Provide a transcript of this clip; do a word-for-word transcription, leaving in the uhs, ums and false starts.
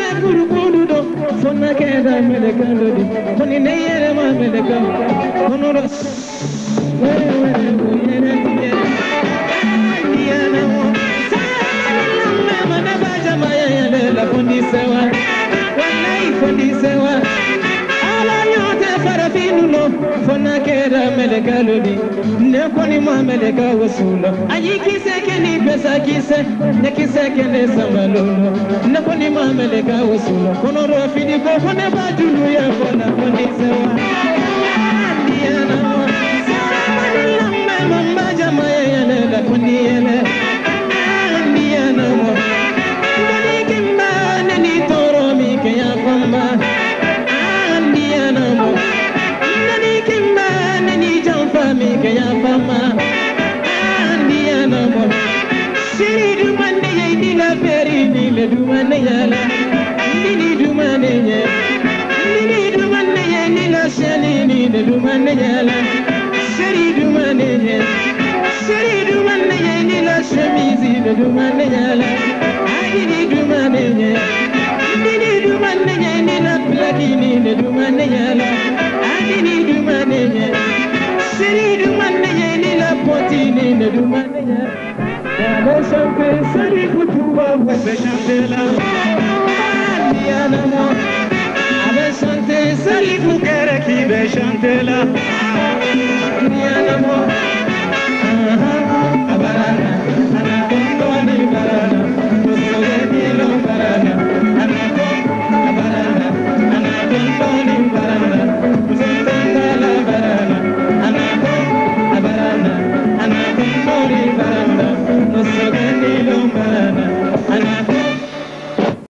kuru kuru do fona keda meleka do di koni ne yere ma meleka kono do were were go yere tiye diana mo sallallahu ma na ba jama ya yele la fondi sewa wallahi fondi sewa ala nyote farafinu no fona keda meleka do di ne koni ma meleka wasulo ayi kise keni pesa kise ne kise kene samalo ne koni ma meleka wasulo kono ro fini ko fone ba julu ya fona fondi sewa diana mo sallallahu ma jama ya yele la fondi yele diana mo ngani kimba ne ni toro mi ke ya famba diana mo ngani kimba ne ni jamfa mi ke ya famba diana mo siri du mande ye ni la feri ni le du mande yala ni du mande ye ni du mande ye ni la shani ni le du mande yala siri du mande ye siri du mande ye ni la chemise le du mande yala ai ni du mande ye ni du mande ye ni la platini le du mande yala ai ni du mande ye siri du mande ye ni la potini le du mande yala Ave chante sari kutuba ave chante la diana mo ave chante sari kukere ki be chante la diana mo abarana ana kondo ni barana kosoge ni lo barana ana kondo abarana ana kondo ni barana